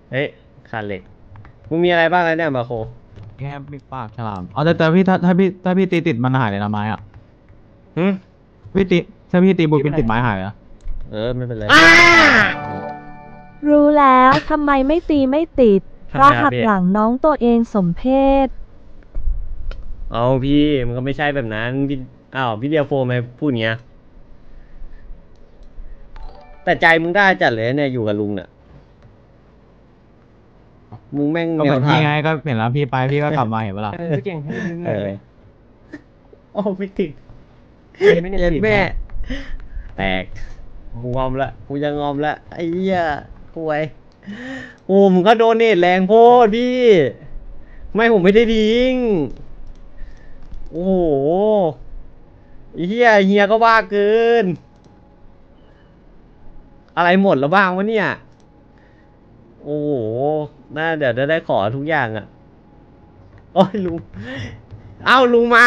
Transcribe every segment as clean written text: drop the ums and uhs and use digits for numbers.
เฮ้ยขาดเหล็กมึงมีอะไรบ้างแล้วเนี่ยมาโคแค่มีปากฉลามเอาแต่พี่ถ้าพี่ตีติดมันหายเลยนะไม้อ่ะหึพี่ตีถ้าพี่ตีบูปินติดไม้หายเหรอไม่เป็นไรรู้แล้วทำไมไม่ตีไม่ติดเพราะหักหลังน้องตัวเองสมเพศเอาพี่มันก็ไม่ใช่แบบนั้นพี่พี่เดียวโฟมมาพูดเงี้ยแต่ใจมึงได้จัดเลยเนี่ยอยู่กับลุงเนี่ยมึงแม่งก็เหมือนพี่ไงก็เห็นแล้วพี่ไปพี่ก็กลับมาเห็นปะล่ะพี่เก่งโอ้ไม่ติดเย็นแม่แตกกูงอมละกูจะงอมละไอ้เหี้ยคุยโอ้มึงก็โดนเนตแรงโพดพี่ไม่ผมไม่ได้ดิ้งโอ้โหเฮียก็บ้าเกินอะไรหมดแล้วบ้างวะเนี่ยโอ้โหน่าเดี๋ยวจะได้ขอทุกอย่างอ่ะโอ้ยลุงลุงมา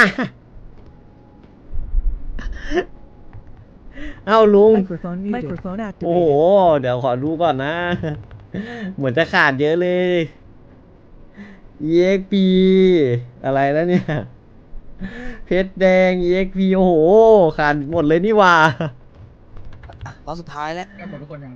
ลุงโอ้โหเดี๋ยวขอดูก่อนนะเหมือนจะขาดเยอะเลย EXP อะไรแล้วเนี่ยเพชรแดง EXP โอ้โหขาดหมดเลยนี่ว่าตอนสุดท้ายแล้วหมดทุกคนยัง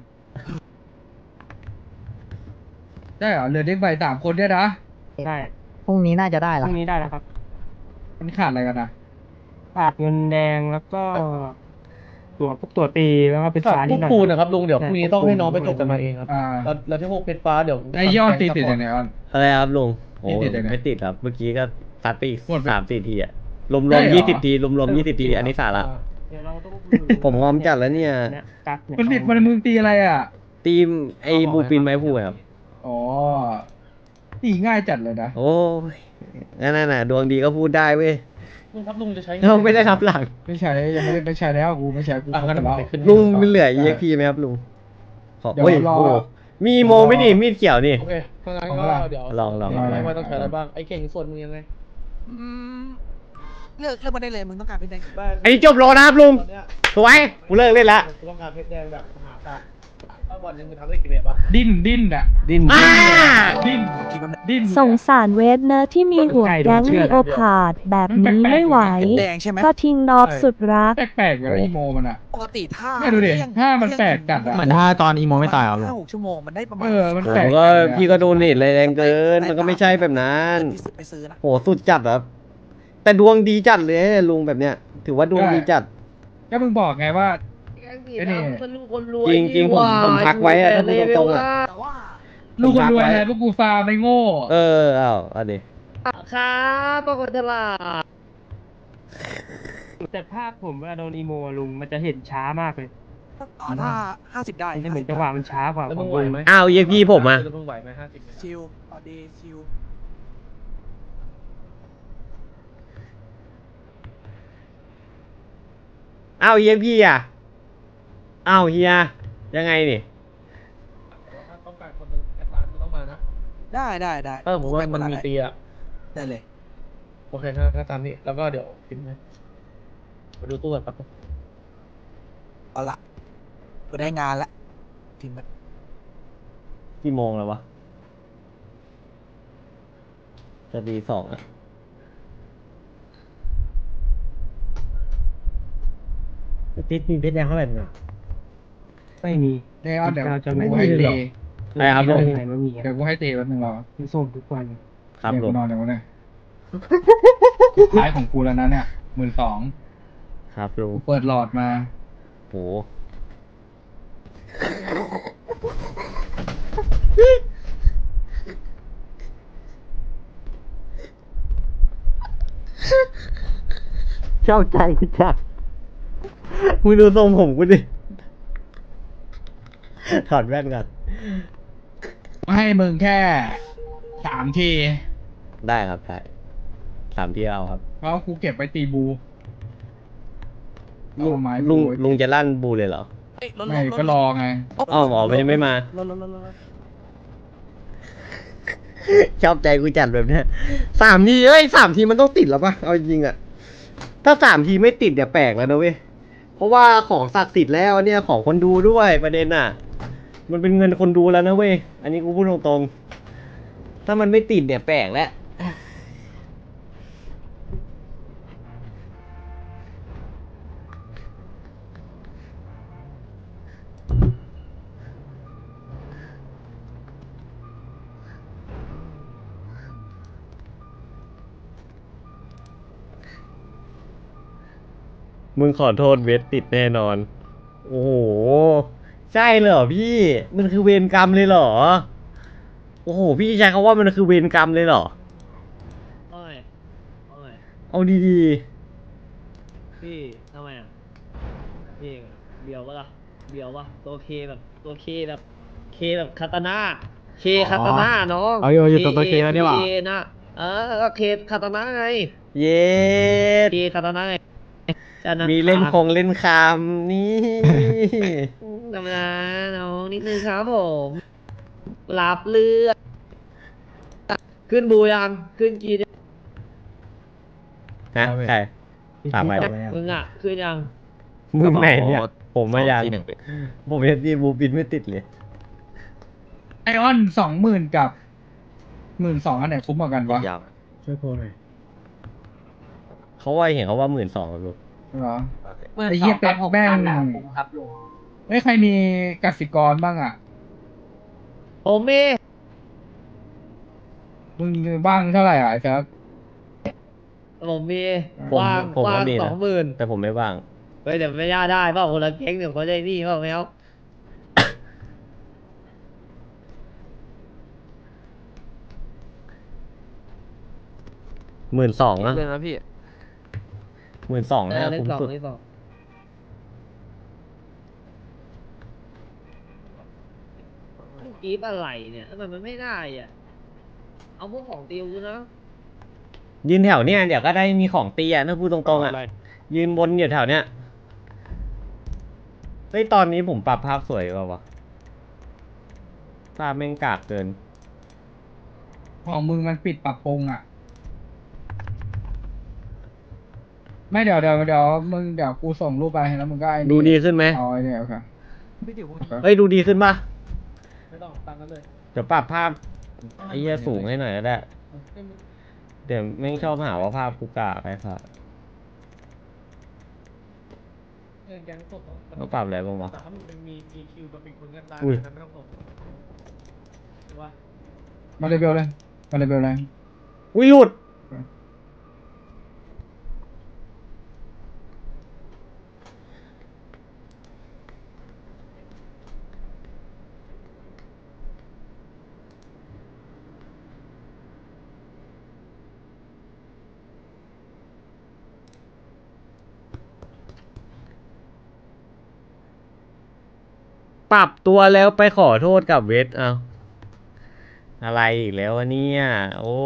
ได้เหรอเหลือเด็กใบ3 คนเนี่ยนะได้พรุ่งนี้น่าจะได้ละพรุ่งนี้ได้แล้วครับมันขาดอะไรกันนะขาดเงินแดงแล้วก็ตัวตีแล้วก็เป็นฟ้านิดหน่อยปูนนะครับลุงเดี๋ยวพรุ่งนี้ต้องให้น้องไปตกกันมาเองครับแล้วที่พวกเพชรฟ้าเดี๋ยวไอ้ยอดติดอย่างไหนอ่อนอะไรครับลุงโอ้ไม่ติดครับเมื่อกี้ก็ซัดไปอีก3-4 ทีอะรวม20 ทีรวม20 ทีอันนี้สาระผมงอมจัดแล้วเนี่ยมันติดมันมึงตีอะไรอ่ะตีมไอ้บูปินไม้พูครับอ๋อตีง่ายจัดเลยนะโอ้ยนั่นน่ะดวงดีก็พูดได้เว้ยลุงครับลุงจะใช้ไม่ได้ทับหลังไม่ใช้ยังไม่ได้ใช้แล้วกูไม่ใช้กูลุงมันเหลือ EXP ไหมครับลุงเดี๋ยวรอมีโมไม่ดีมีดเขียวนี่โอเคถ้างั้นก็เดี๋ยวลองไม่ต้องใช้อะไรบ้างไอ้เก่งส่วนมึงยังไงเลิกมาได้เลยมึงต้องการเพชรแดงไอ้จบโลนะครับลุงสวยกูเลิกเล่นละต้องการเพชรแดงแบบมหาศาลบอลยังทำได้กี่เมตรปะดิ้นอ่ะดิ้นสงสารเวทเนอร์ที่มีหัวแก๊งมีโอพาดแบบนี้ไม่ไหวก็ทิ้งนอบสุดรักแปลกๆเลยอีโมมันอ่ะปกติท่าไม่ดูดิท่ามันแปลกจัดอ่ะเหมือนท่าตอนอีโมไม่ตายหรอ 5-6 ชั่วโมงมันได้ประมาณมันแปลกก็พี่ก็โดนเน็ตแรงเกินมันก็ไม่ใช่แบบนั้นไปซื้อนะโหสุดจัดครับแต่ดวงดีจัดเลยลุงแบบเนี้ยถือว่าดวงดีจัดก็มึงบอกไงว่าจริงผมพักไว้อะถ้าพูดตรงๆอะลูกคนรวยอะไรพวกกูฟาร์มไม่โง่อันนี้ครับปกติละแต่ภาพผมเวลาโดนอีโมลุงมันจะเห็นช้ามากเลยถ้า50ได้เหมือนจังหวะมันช้ากว่าของลุงไหมเย็บพี่ผมอ่ะมึงไหวไหม50 ชิลดีชิลเย็บพี่อ่ะเฮียยังไงนี่ถ้าต้องการคนเป็นแอดวานซ์ต้องมานะได้ผมว่ามันมีตีอะได้เลยโอเคถ้าตามนี้แล้วก็เดี๋ยวพิมพ์ไหมมาดูตู้ก่อนแป๊บนึงเอาละก็ได้งานละพิมพ์กี่โมงแล้ววะจะตี 2อ่ะติดมีเพชรแดงเท่าไหร่เนี่ยไม่มีเดี๋ยวจะไม่ให้เตะครับลุงเดี๋ยวกูให้เตะวันหนึ่งรอส่งทุกวันครับลุงนอนเดี๋ยวเนี่ยท้ายของกูแล้วนะเนี่ย12,000 ครับลุงเปิดหลอดมาโหชอบใจกูจัดมึงดูทรงผมกูดิถอดแว่นก่อนให้มึงแค่3 ทีได้ครับได้3 ทีเอาครับเพราะกูเก็บไปตีบูลุงจะลั่นบูเลยเหรอไม่ก็รอไงหมอไม่มาชอบใจกูจัดแบบเนี้ย3 ที3 ทีมันต้องติดแล้วปะเอาจริงอะถ้า3 ทีไม่ติดเดี๋ยวแปลกแล้วนะเว้ยเพราะว่าของศักดิ์สิทธิ์แล้วเนี่ยของคนดูด้วยประเด็นน่ะมันเป็นเงินคนดูแล้วนะเว้ย อันนี้กูพูดตรงๆ ถ้ามันไม่ติดเนี่ยแปลกแล้ว มึงขอโทษเวทติดแน่นอน โอ้โห ใช่เลยเหรอพี่ มันคือเวรกรรมเลยเหรอ โอ้โห พี่ใช้คำว่ามันคือเวรกรรมเลยเหรอโอ้ยโอ้ยเอาดีพี่ทำไมอ่ะพี่เบียวปะล่ะเบียวปะตัวเคแบบตัวเคแบบเคแบบคาตาน่าเคคาตาน่าน้องเอาอยู่ตัวเคแล้วนี่หว่าเคนะก็เคคาตาน่าไงๆ เย็ดเคคาตาน่าไงจะะมีเล่นคงเล่นคำนี่ธรรมดาน้องนิดนึงครับผมรับเลือดขึ้นบูยังขึ้นกีนนะใครถามไปมึงอ่ะขึ้นยังมึงไหนเนี่ย ผมไม่ยังผมยังที่บูบินไม่ติดเลยไอออน20,000 กับ12,000อันไหนคุ้มกว่ากันวะช่วยโพลหน่อยเขาว่าเห็นเขาว่า12,000ลูกเหรอไอเหี้ยแป๊กแม่งเฮ้ยใครมีกสิกรบ้างอ่ะผมมีมึงบ้างเท่าไหร่อ่ะไอ้ครับผมมีผมว่างผมก็ว่างมีนะ 20,000 แต่ผมไม่ว่างเฮ้ยเดี๋ยวไม่ย่าได้เปล่าคนละเก๊งเดี๋ยวเขาได้นี่เปล่าแมว 12,000นะเลยนะพี่ 12,000นะเลขคุ้มสองสุดเลขสองกีบอะไรเนี่ยทำไมมันไม่ได้อ่ะเอาพวกของติวดูนะยืนแถวเนี้ยเดี๋ยวก็ได้มีของตีอ่ะถ้าพูดตรงๆอ่ะ ยืนบนอยู่แถวเนี้ยเฮ้ยตอนนี้ผมปรับภาพสวยกว่าวะภาพแม่งกากเกินของมึงมันปิดปรับปรุงอ่ะ ไม่เดี๋ยวมึงเดี๋ยวกูส่งรูปไปแล้วมึงก็ไอ้นี่ดูดีขึ้นไหมเอาไอ้เนี่ยโอเคเฮ้ยดูดีขึ้นปะไม่ต้องตามนั้นเลยเดี๋ยวปรับภาพไอ้เหี้ยสูงให้หน่อยก็ได้ เดี๋ยวแม่งชอบหาว่าภาพกูกากไอ้สัสแกงสดต้องปรับอะไรบ้างวะแต่ถ้ามึงมีคิวกับเป็นคนเงินได้อุ้ยไม่ต้องส่งหรือว่ามาเลเวลเลยอุ้ยหลุด ปรับตัวแล้วไปขอโทษกับเวทเอาอะไรอีกแล้ววะเนี่ยโอ้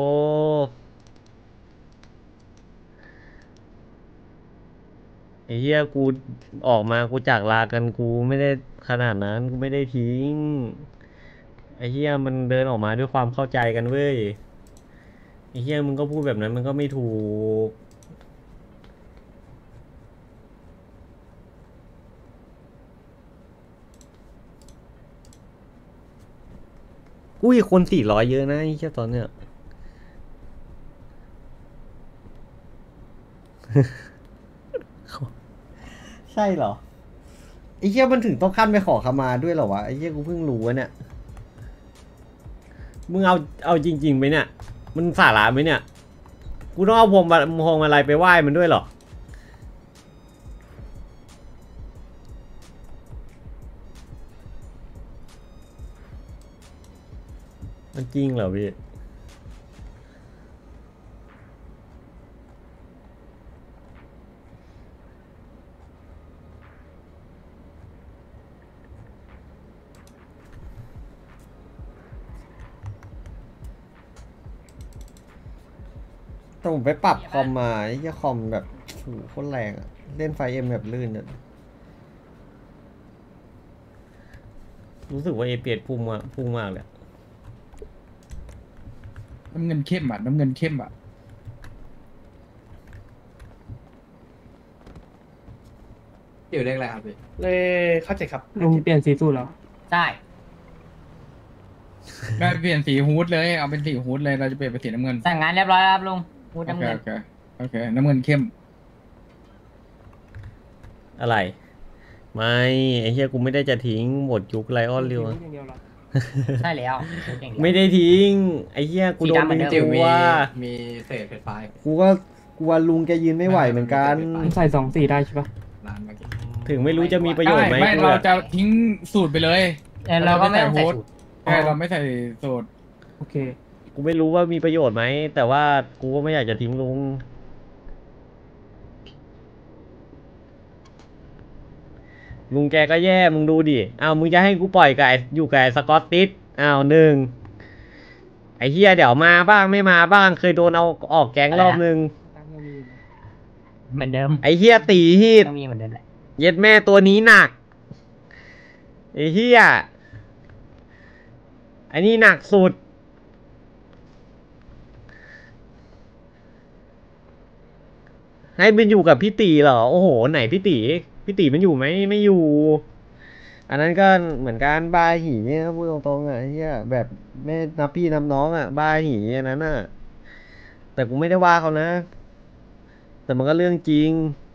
ไอ้เหี้ยกูออกมากูจากลากันกูไม่ได้ขนาดนั้นกูไม่ได้ทิ้งไอ้เหี้ยมันเดินออกมาด้วยความเข้าใจกันเว้ยไอ้เหี้ยมึงก็พูดแบบนั้นมันก็ไม่ถูกอุ้ยคน400เยอะนะไอ้เหี้ยตอนเนี้ย ใช่เหรอไอ้เหี้ยมันถึงต้องขั้นไปขอขมาด้วยเหรอวะไอ้เหี้ยกูเพิ่งรู้วะเนี่ยมึงเอาจริงๆไหมเนี่ยมันสาระไหมเนี่ยกูต้องเอาพวงมาลัยไปไหว้มันด้วยเหรอมันจริงเหรอพี่แต่ผมไปปรับคอมมาไอ้เหี้ยคอมแบบโหโคตรแรงอะเล่นไฟเอ็มแบบลื่นอะรู้สึกว่าเอเปียพุ่งมากเลยน้ำเงินเข้มอ่ะเดี๋ยวเลขอะไรครับพี่เลขเข้าใจครับลุงเปลี่ยนสีสูตรแล้วใช่ได้เปลี่ยนสีฮูดเลยเอาเป็นสีฮูดเลยเราจะเปลี่ยนเป็นสีน้ำเงินสั่งงานเรียบร้อยแล้วครับลุงพูดโอน้ำเคเงินโอเคน้ำเงินเข้มอะไร ไม่ไอ้เหี้ยกูไม่ได้จะทิ้งหมดยุคไลออนเรียวอย่างเดียวเหรอใช่แล้วไม่ได้ทิ้งไอ้เหี้ยกูโดนสีดำเหมืมึอนงเดิมตัวมีเศษไฟฟ้ากูก็กลัวลุงแกยืนไม่ไหวเหมือนกันมันใส่2 สีได้ใช่ปะร้านเมื่อกี้ถึงไม่รู้จะมีประโยชน์ไหมไม่กูเราอะจะทิ้งสูตรไปเลยเราก็ไม่ต้องใส่สูตรใช่เราไม่ใส่สูตรโอเคกูไม่รู้ว่ามีประโยชน์ไหมแต่ว่ากูก็ไม่อยากจะทิ้งลุงลุงแกก็แย่มึงดูดิอ้าวมึงจะให้กูปล่อยกับอยู่กับสกอตติสอ้าวหนึ่งไอ้เฮียเดี๋ยวมาบ้างไม่มาบ้างเคยโดนเอาออกแก๊งรอบนึงตั้งยังมีอยู่นะเหมือนเดิมไอ้เฮียตีฮีดต้องมีเหมือนเดิมแหละเย็ดแม่ตัวนี้หนักไอ้เฮียไอ้นี่หนักสุดให้มันอยู่กับพี่ตีเหรอโอ้โหไหนพี่ตีมันอยู่ไหมไม่อยู่ อันนั้นก็เหมือนการบาหีเนี่ยพูดตรงๆอ่ะเฮียแบบไม่นับพี่นับน้องอ่ะบาหีอันนั้นอ่ะแต่กูไม่ได้ว่าเขานะ แต่มันก็เรื่องจริง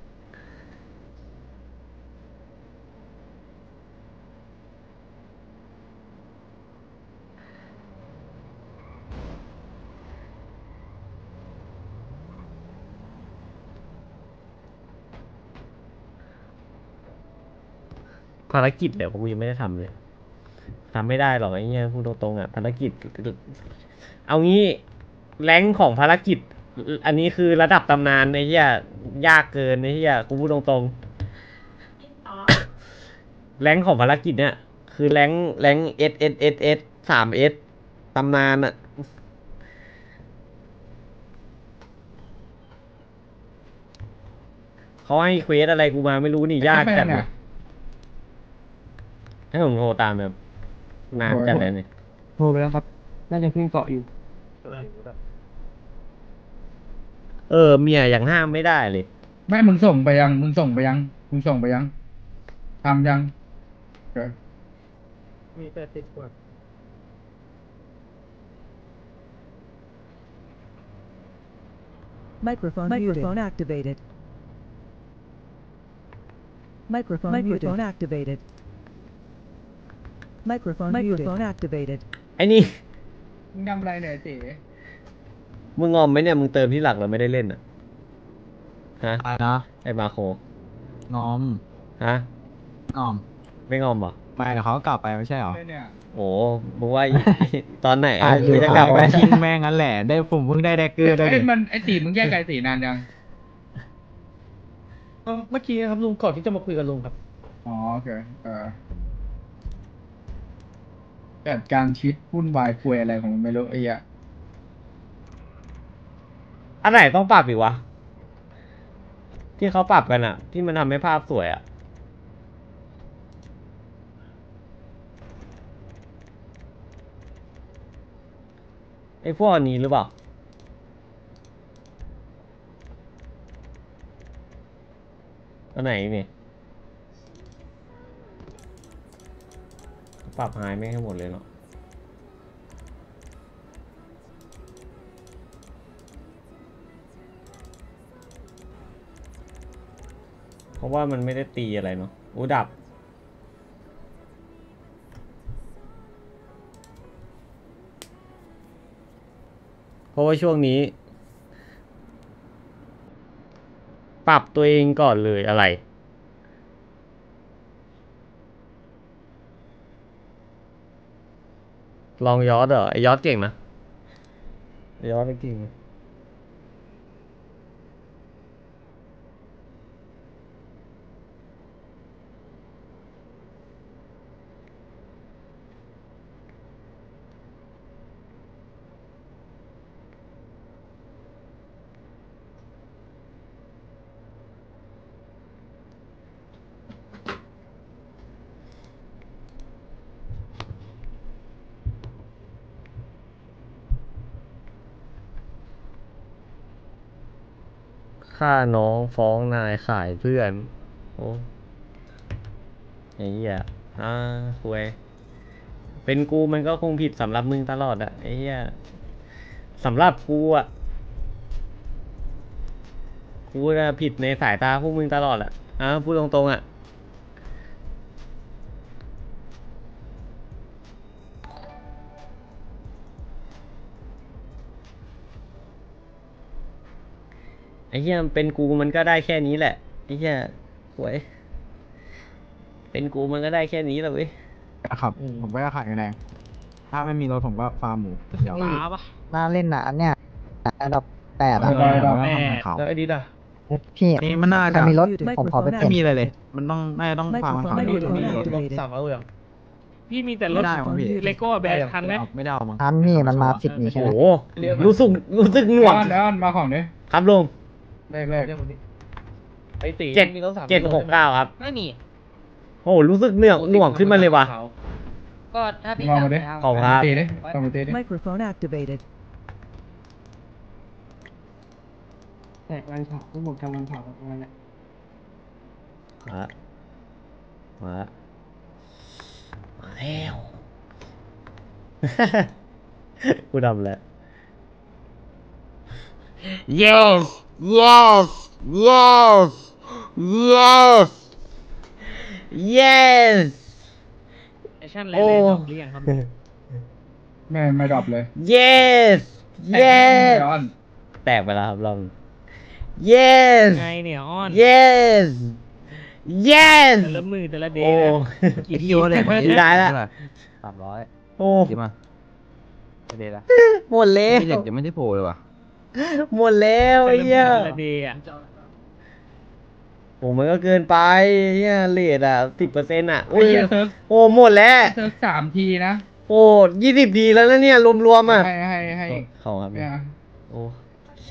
ภารกิจเดี๋ยวกูยังไม่ได้ทำเลยทำไม่ได้หรอกไอ้เงี้ยพูดตรงๆอ่ะภารกิจเอางี้แรงของภารกิจ อันนี้คือระดับตำนานไอ้เหี้ยยากเกินไอ้เหี้ยกูพูดตรงๆแรงของภารกิจเนี่ยคือแรงS 3S ตำนานอ่ะเขาให้เควสอะไรกูมาไม่รู้นี่ยากจัดเลยให้ผมโทรตามแบบนานจัดเลยเนี่ยโทรไปแล้วครับ น่าจะขึ้นเกาะอยู่เมียยังห้ามไม่ได้เลยไม่มึงส่งไปยังทำยังมี80 กว่า Microphone activated. Microphone activated. Microphone activated. ไอ้นี่มึงทำอะไรเนี่ยเจ๋มึงงอมไหมเนี่ยมึงเติมที่หลักเราไม่ได้เล่นอ่ะฮะอะไรนะไอ้มาโคงอมฮะงอมไม่งอมเหรอไม่เดี๋ยวเขาก็กลับไปไม่ใช่เหรอเนี่ยโอ้มึงว่า ตอนไหนอยู่จะกกลัลับบ ไปไปทิ้งแม่งงั้นแหละได้ผมเพิ่งได้แดกเกอร์ด้วยไอ้มันไอ้ตีมึงแยกไก่ตีนานยังเมื่อกี้ครับลุงก่อนที่จะมาคุยกับลุงครับอ๋อโอเคจัดการชีวิตวุ่นวายคุยอะไรของมึงไม่รู้ไอ้เหี้ยอันไหนต้องปรับอีกวะ ที่เขาปรับกันอะที่มันทำให้ภาพสวยอะไอ้พวกอันนี้หรือเปล่า อันไหนเนี่ยปรับหายไม่ให้หมดเลยเนาะเพราะว่ามันไม่ได้ตีอะไรเนาะอู้ดับ เพราะว่าช่วงนี้ ปรับตัวเองก่อนเลยอะไร ลองยอดเหรอไอยอดเก่งนะไอยอดเก่งนะฆ่าน้องฟ้องนายขายเพื่อนโอ้ไอ้เหี้ยคุยเป็นกูมันก็คงผิดสำหรับมึงตลอดอะไอ้เหี้ยสำหรับกูอะกูจะผิดในสายตาพวกมึงตลอดอะพูดตรงๆอะไอ้เหี้ยเป็นกูมันก็ได้แค่นี้แหละไอ้เหี้ยหวยเป็นกูมันก็ได้แค่นี้แหละเว้ยครับ ผมก็จะขายแดงถ้าไม่มีรถผมก็ฟาร์มหมูเดี๋ยวป๋าปะน่าเล่นนะอันเนี้ยอันดับ8อะแล้วไอ้ดีด่ะพี่นี่มันน่าใครจะมีรถผมขอไปเปไม่ลี่ยนมีอะไรเลย มันต้องน่าจะต้องฟาร์มขายรถสั่งเอาอย่างพี่มีแต่รถไม่ได้มั้งพี่เลโก้แบกทันไหมไม่ได้เอามั้งทันพี่มันมา10นี้ใช่โอ้ไหมโหรู้สึกหน่วงแล้วมาของดิครับลุงแรกไอ้ตี 769ครับไม่มีโอ้โหรู้สึกหน่วงขึ้นมาเลยว่ะก็ถ้าพี่มองมาดิขอบคุณครับตีดิต้องมาตีดิ Microphone activated. แต่วันเผาพวกผมทำวันเผาประมาณนั้นมาแล้ว กูทำแล้ว yes yes yes yes yes แอคชั่นแรงๆดอกเลี้ยงครับไม่ดรอปเลย yes yes ย้อนแตกไปแล้วครับลอง yes ไงเนี่ยอ้อน yes yes แต่ละมือแต่ละเดโอ้ย์นะกี่คิวเลยได้ละ 300 โอ้เดี๋ยวละหมดแล้วพี่เหล็กยังไม่ได้โผล่เลยว่ะหมดแล้วไอ้เหี้ยแต่ละเดย์อ่ะผมมันก็เกินไปเหี้ยเลทอ่ะ10%อ่ะไอ้เหี้ยเซิร์ฟโอ้หมดแล้วเซิร์ฟ3 ทีนะโอ้20 ทีแล้วนะเนี่ยรวมๆอ่ะให้เขาครับเนี่ยโอ้